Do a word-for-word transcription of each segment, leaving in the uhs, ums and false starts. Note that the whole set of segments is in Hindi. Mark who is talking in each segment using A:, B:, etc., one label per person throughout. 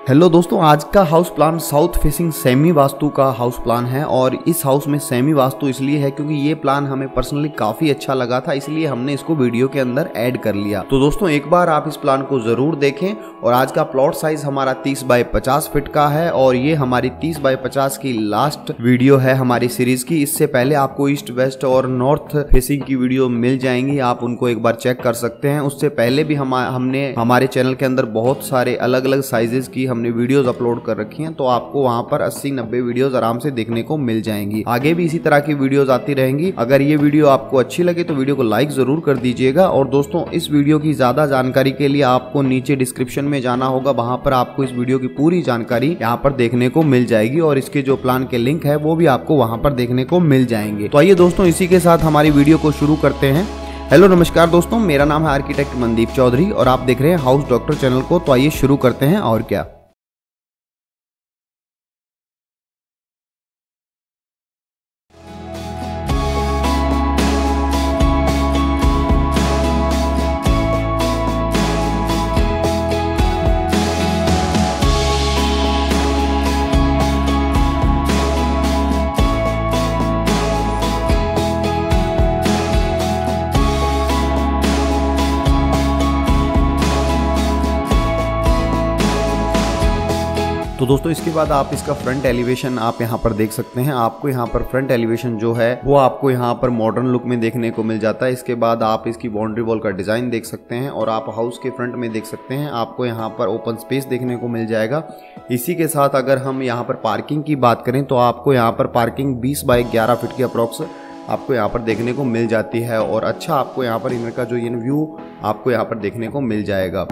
A: हेलो दोस्तों, आज का house plan south facing semi vastu का हाउस प्लान है। और इस हाउस में सेमी वास्तु इसलिए है क्योंकि ये प्लान हमें पर्सनली काफी अच्छा लगा था, इसलिए हमने इसको वीडियो के अंदर ऐड कर लिया। तो दोस्तों एक बार आप इस प्लान को जरूर देखें। और आज का प्लॉट साइज हमारा तीस बाय पचास फीट का है और ये हमारी तीस बाय पचास की लास्ट वीडियो है हमारी सीरीज की। इससे पहले आपको ईस्ट वेस्ट और नॉर्थ फेसिंग की वीडियो मिल जाएंगी, आप उनको एक बार चेक कर सकते हैं। उससे पहले भी हम हमने हमारे चैनल के अंदर बहुत सारे अलग अलग साइजेस की हमने वीडियोस अपलोड कर रखी हैं, तो आपको वहां पर अस्सी नब्बे वीडियोस आराम से देखने को मिल जाएंगी। आगे भी इसी तरह की वीडियोस आती रहेंगी। अगर ये वीडियो आपको अच्छी लगे तो वीडियो को लाइक जरूर कर दीजिएगा। और दोस्तों इस वीडियो की ज्यादा जानकारी के लिए आपको नीचे डिस्क्रिप्शन में जाना होगा, वहां पर आपको इस वीडियो की पूरी जानकारी यहाँ पर देखने को मिल जाएगी और इसके जो प्लान के लिंक है वो भी आपको वहां पर देखने को मिल जाएंगे। तो आइए दोस्तों इसी के साथ हमारी वीडियो को शुरू करते हैं। हेलो नमस्कार दोस्तों, मेरा नाम है आर्किटेक्ट मनदीप चौधरी और आप देख रहे हैं हाउस डॉक्टर चैनल को। तो आइए शुरू करते हैं। और क्या तो दोस्तों इसके बाद आप इसका फ्रंट एलिवेशन आप यहाँ पर देख सकते हैं। आपको यहाँ पर फ्रंट एलिवेशन जो है वो आपको यहाँ पर मॉडर्न लुक में देखने को मिल जाता है। इसके बाद आप इसकी बाउंड्री वॉल का डिजाइन देख सकते हैं और आप हाउस के फ्रंट में देख सकते हैं आपको यहाँ पर ओपन स्पेस देखने को मिल जाएगा। इसी के साथ अगर हम यहाँ पर पार्किंग की बात करें तो आपको यहाँ पर पार्किंग बीस बाई ग्यारह फीट की अप्रोक्स आपको यहाँ पर देखने को मिल जाती है। और अच्छा आपको यहाँ पर इनका जो ये व्यू आपको यहाँ पर देखने को मिल जाएगा।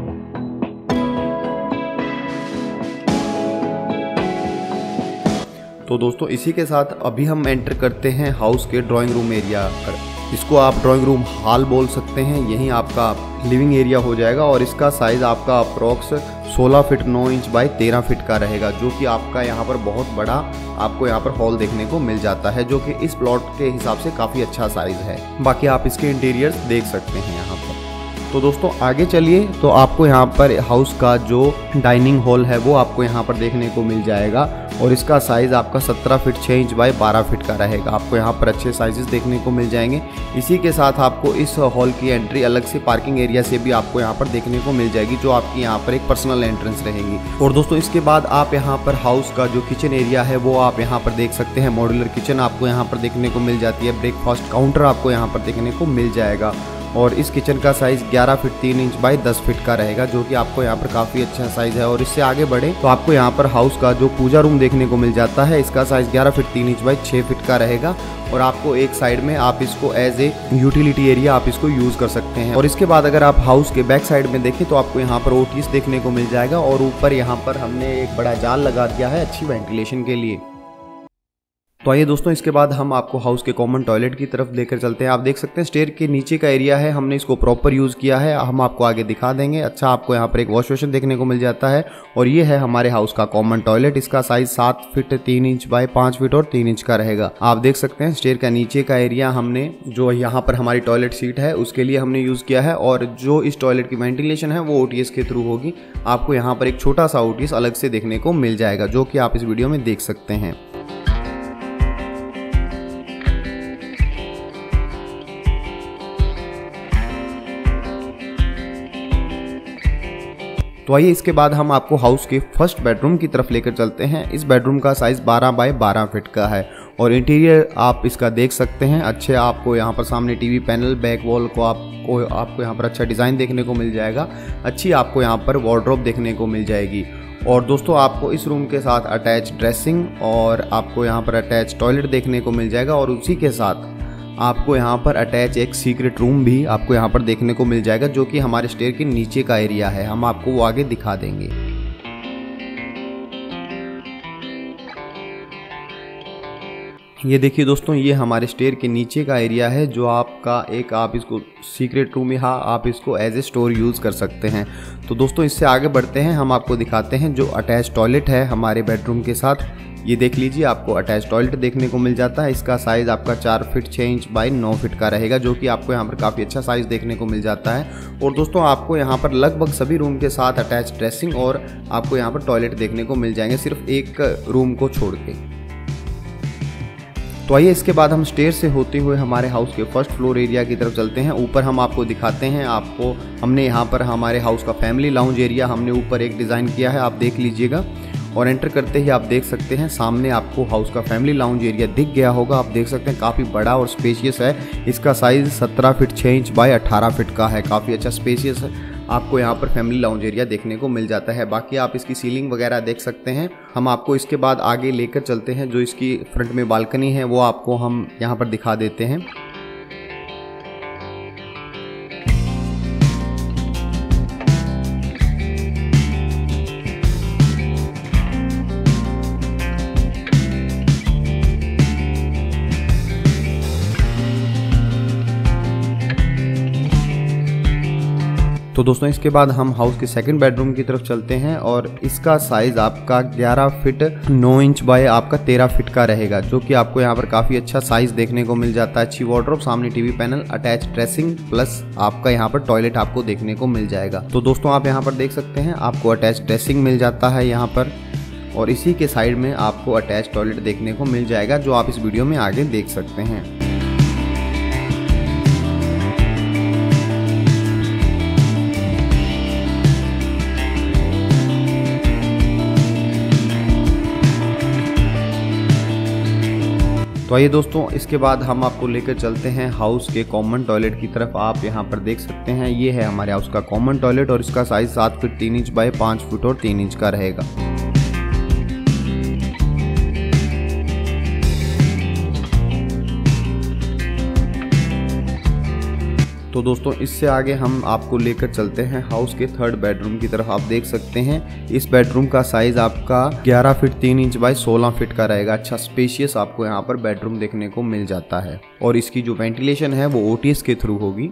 A: तो दोस्तों इसी के साथ अभी हम एंटर करते हैं हाउस के ड्राइंग रूम एरिया पर। इसको आप ड्राइंग रूम हॉल बोल सकते हैं। यही आपका लिविंग एरिया हो जाएगा और इसका साइज आपका अप्रोक्स सोलह फीट नौ इंच बाई तेरह फीट का रहेगा, जो कि आपका यहाँ पर बहुत बड़ा आपको यहाँ पर हॉल देखने को मिल जाता है, जो कि इस प्लॉट के हिसाब से काफ़ी अच्छा साइज है। बाकी आप इसके इंटीरियर्स देख सकते हैं यहाँ पर। तो दोस्तों आगे चलिए, तो आपको यहाँ पर हाउस का जो डाइनिंग हॉल है वो आपको यहाँ पर देखने को मिल जाएगा और इसका साइज़ आपका सत्रह फीट छः इंच बाई बारह फीट का रहेगा। आपको यहाँ पर अच्छे साइजेस देखने को मिल जाएंगे। इसी के साथ आपको इस हॉल की एंट्री अलग से पार्किंग एरिया से भी आपको यहाँ पर देखने को मिल जाएगी, जो आपकी यहाँ पर एक पर्सनल एंट्रेंस रहेगी। और दोस्तों इसके बाद आप यहाँ पर हाउस का जो किचन एरिया है वो आप यहाँ पर देख सकते हैं। मॉड्यूलर किचन आपको यहाँ पर देखने को मिल जाती है। ब्रेकफास्ट काउंटर आपको यहाँ पर देखने को मिल जाएगा और इस किचन का साइज ग्यारह फीट तीन इंच बाई दस फीट का रहेगा, जो कि आपको यहाँ पर काफ़ी अच्छा साइज है। और इससे आगे बढ़े तो आपको यहाँ पर हाउस का जो पूजा रूम देखने को मिल जाता है। इसका साइज ग्यारह फीट तीन इंच बाई छः फीट का रहेगा और आपको एक साइड में आप इसको एज ए यूटिलिटी एरिया आप इसको यूज कर सकते हैं। और इसके बाद अगर आप हाउस के बैक साइड में देखें तो आपको यहाँ पर ओटीएस देखने को मिल जाएगा और ऊपर यहाँ पर हमने एक बड़ा जाल लगा दिया है अच्छी वेंटिलेशन के लिए। तो आइए दोस्तों इसके बाद हम आपको हाउस के कॉमन टॉयलेट की तरफ लेकर चलते हैं। आप देख सकते हैं स्टेयर के नीचे का एरिया है, हमने इसको प्रॉपर यूज़ किया है। हम आपको आगे दिखा देंगे। अच्छा आपको यहाँ पर एक वॉश बेसिन देखने को मिल जाता है और ये है हमारे हाउस का कॉमन टॉयलेट। इसका साइज सात फीट तीन इंच बाय पाँच फीट और तीन इंच का रहेगा। आप देख सकते हैं स्टेयर का नीचे का एरिया हमने जो यहाँ पर हमारी टॉयलेट सीट है उसके लिए हमने यूज़ किया है और जो इस टॉयलेट की वेंटिलेशन है वो ओटीएस के थ्रू होगी। आपको यहाँ पर एक छोटा सा ओटीएस अलग से देखने को मिल जाएगा, जो कि आप इस वीडियो में देख सकते हैं। तो आइए इसके बाद हम आपको हाउस के फर्स्ट बेडरूम की तरफ लेकर चलते हैं। इस बेडरूम का साइज बारह बाय बारह फीट का है और इंटीरियर आप इसका देख सकते हैं। अच्छे आपको यहाँ पर सामने टीवी पैनल, बैक वॉल को आपको आपको यहाँ पर अच्छा डिज़ाइन देखने को मिल जाएगा। अच्छी आपको यहाँ पर वार्डरोब देखने को मिल जाएगी। और दोस्तों आपको इस रूम के साथ अटैच ड्रेसिंग और आपको यहाँ पर अटैच टॉयलेट देखने को मिल जाएगा और उसी के साथ आपको यहाँ पर अटैच एक सीक्रेट रूम भी आपको यहाँ पर देखने को मिल जाएगा, जो कि हमारे स्टेयर के नीचे का एरिया है। हम आपको वो आगे दिखा देंगे। ये देखिए दोस्तों, ये हमारे स्टेयर के नीचे का एरिया है, जो आपका एक आप इसको सीक्रेट रूम या आप इसको एज ए स्टोर यूज़ कर सकते हैं। तो दोस्तों इससे आगे बढ़ते हैं, हम आपको दिखाते हैं जो अटैच टॉयलेट है हमारे बेडरूम के साथ। ये देख लीजिए आपको अटैच टॉयलेट देखने को मिल जाता है। इसका साइज़ आपका चार फीट छः इंच बाई नौ फीट का रहेगा, जो कि आपको यहाँ पर काफ़ी अच्छा साइज़ देखने को मिल जाता है। और दोस्तों आपको यहाँ पर लगभग सभी रूम के साथ अटैच ड्रेसिंग और आपको यहाँ पर टॉयलेट देखने को मिल जाएंगे, सिर्फ एक रूम को छोड़ के। तो आइए इसके बाद हम स्टेयर से होते हुए हमारे हाउस के फर्स्ट फ्लोर एरिया की तरफ चलते हैं। ऊपर हम आपको दिखाते हैं, आपको हमने यहाँ पर हमारे हाउस का फैमिली लाउंज एरिया हमने ऊपर एक डिज़ाइन किया है, आप देख लीजिएगा। और एंटर करते ही आप देख सकते हैं सामने आपको हाउस का फैमिली लाउंज एरिया दिख गया होगा। आप देख सकते हैं काफ़ी बड़ा और स्पेशियस है। इसका साइज़ सत्रह फीट छः इंच बाय अट्ठारह फीट का है, काफ़ी अच्छा स्पेशियस है। आपको यहाँ पर फैमिली लाउंज एरिया देखने को मिल जाता है। बाकी आप इसकी सीलिंग वगैरह देख सकते हैं। हम आपको इसके बाद आगे लेकर चलते हैं, जो इसकी फ्रंट में बालकनी है वो आपको हम यहाँ पर दिखा देते हैं। तो दोस्तों इसके बाद हम हाउस के सेकंड बेडरूम की तरफ चलते हैं और इसका साइज़ आपका ग्यारह फीट नौ इंच बाय आपका तेरह फीट का रहेगा, जो कि आपको यहाँ पर काफ़ी अच्छा साइज़ देखने को मिल जाता है। अच्छी वार्डरोब, सामने TV panel, attach dressing plus आपका यहाँ पर टॉयलेट आपको देखने को मिल जाएगा। तो दोस्तों आप यहाँ पर देख सकते हैं आपको अटैच ड्रेसिंग मिल जाता है यहाँ पर, और इसी के साइड में आपको अटैच टॉयलेट देखने को मिल जाएगा, जो आप इस वीडियो में आगे देख सकते हैं। तो आइए दोस्तों इसके बाद हम आपको लेकर चलते हैं हाउस के कॉमन टॉयलेट की तरफ। आप यहाँ पर देख सकते हैं ये है हमारे हाउस का कॉमन टॉयलेट और इसका साइज सात फीट तीन इंच बाय पाँच फीट और तीन इंच का रहेगा। तो दोस्तों इससे आगे हम आपको लेकर चलते हैं हाउस के थर्ड बेडरूम की तरफ। आप देख सकते हैं इस बेडरूम का साइज आपका ग्यारह फीट तीन इंच बाय सोलह फीट का रहेगा। अच्छा स्पेशियस आपको यहाँ पर बेडरूम देखने को मिल जाता है और इसकी जो वेंटिलेशन है वो ओटीएस के थ्रू होगी।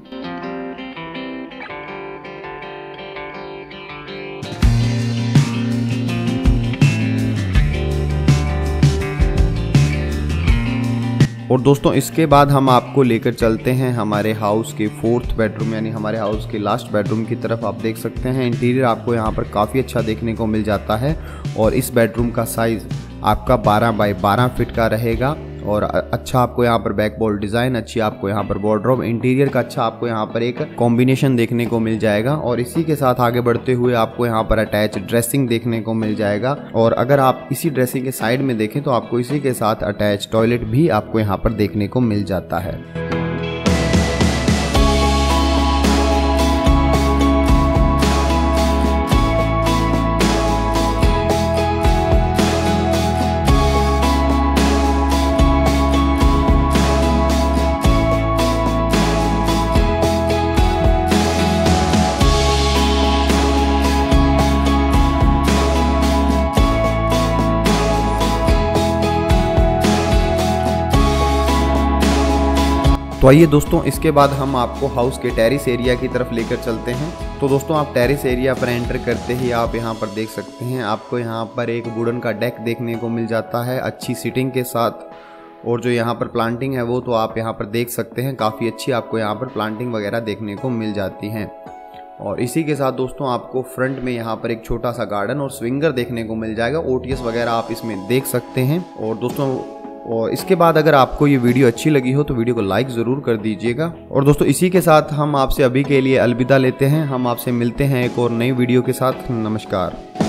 A: और दोस्तों इसके बाद हम आपको लेकर चलते हैं हमारे हाउस के फोर्थ बेडरूम यानी हमारे हाउस के लास्ट बेडरूम की तरफ। आप देख सकते हैं इंटीरियर आपको यहाँ पर काफ़ी अच्छा देखने को मिल जाता है और इस बेडरूम का साइज़ आपका बारह बाई बारह फीट का रहेगा और अच्छा आपको यहाँ पर बैकबोर्ड डिज़ाइन, अच्छी आपको यहाँ पर वार्डरोब, इंटीरियर का अच्छा आपको यहाँ पर एक कॉम्बिनेशन देखने को मिल जाएगा। और इसी के साथ आगे बढ़ते हुए आपको यहाँ पर अटैच ड्रेसिंग देखने को मिल जाएगा। और अगर आप इसी ड्रेसिंग के साइड में देखें तो आपको इसी के साथ अटैच टॉयलेट भी आपको यहाँ पर देखने को मिल जाता है। तो आइए दोस्तों इसके बाद हम आपको हाउस के टेरिस एरिया की तरफ लेकर चलते हैं। तो दोस्तों आप टेरिस एरिया पर एंटर करते ही आप यहाँ पर देख सकते हैं आपको यहाँ पर एक वुडन का डेक देखने को मिल जाता है अच्छी सीटिंग के साथ। और जो यहाँ पर प्लांटिंग है वो तो आप यहाँ पर देख सकते हैं, काफ़ी अच्छी आपको यहाँ पर प्लांटिंग वगैरह देखने को मिल जाती हैं। और इसी के साथ दोस्तों आपको फ्रंट में यहाँ पर एक छोटा सा गार्डन और स्विंगर देखने को मिल जाएगा। ओटीएस वगैरह आप इसमें देख सकते हैं। और दोस्तों और इसके बाद अगर आपको ये वीडियो अच्छी लगी हो तो वीडियो को लाइक ज़रूर कर दीजिएगा। और दोस्तों इसी के साथ हम आपसे अभी के लिए अलविदा लेते हैं। हम आपसे मिलते हैं एक और नई वीडियो के साथ। नमस्कार।